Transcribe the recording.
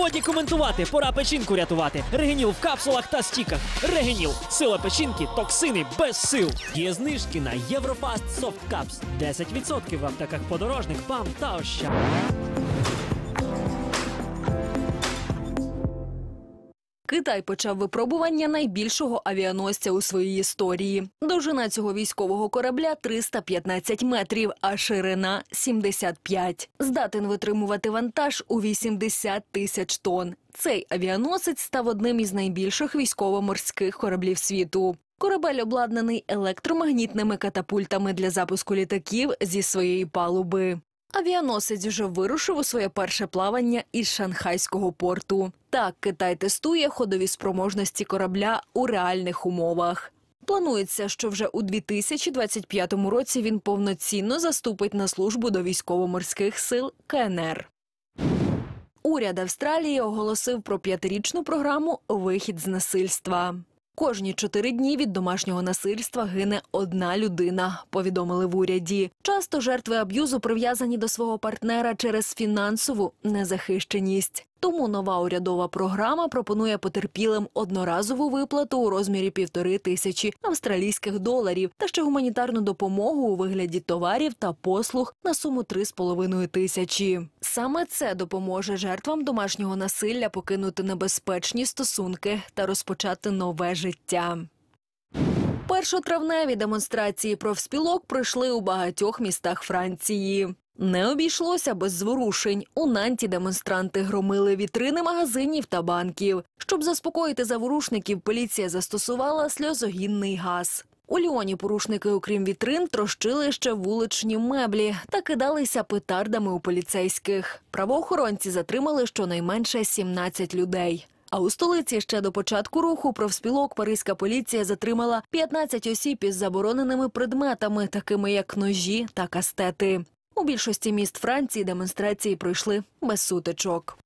Годі коментувати, пора печінку рятувати. Регеніл в капсулах та стіках. Регеніл – сила печінки, токсини без сил. Є знижки на Єврофаст Soft Caps. 10% в аптеках Подорожник, ПАМ та Ощад. Китай почав випробування найбільшого авіаносця у своїй історії. Довжина цього військового корабля – 315 метрів, а ширина – 75. Здатен витримувати вантаж у 80 тисяч тонн. Цей авіаносець став одним із найбільших військово-морських кораблів світу. Корабель обладнаний електромагнітними катапультами для запуску літаків зі своєї палуби. Авіаносець вже вирушив у своє перше плавання із Шанхайського порту. Так, Китай тестує ходові спроможності корабля у реальних умовах. Планується, що вже у 2025 році він повноцінно заступить на службу до військово-морських сил КНР. Уряд Австралії оголосив про 5-річну програму «Вихід з насильства». Кожні 4 дні від домашнього насильства гине одна людина, повідомили в уряді. Часто жертви аб'юзу прив'язані до свого партнера через фінансову незахищеність. Тому нова урядова програма пропонує потерпілим одноразову виплату у розмірі 1500 австралійських доларів та ще гуманітарну допомогу у вигляді товарів та послуг на суму 3500. Саме це допоможе жертвам домашнього насилля покинути небезпечні стосунки та розпочати нове життя. Першотравневі демонстрації профспілок пройшли у багатьох містах Франції. Не обійшлося без зворушень. У Нанті демонстранти громили вітрини магазинів та банків. Щоб заспокоїти заворушників, поліція застосувала сльозогінний газ. У Ліоні порушники, окрім вітрин, трощили ще вуличні меблі та кидалися петардами у поліцейських. Правоохоронці затримали щонайменше 17 людей. А у столиці ще до початку руху профспілок паризька поліція затримала 15 осіб із забороненими предметами, такими як ножі та кастети. У більшості міст Франції демонстрації пройшли без сутичок.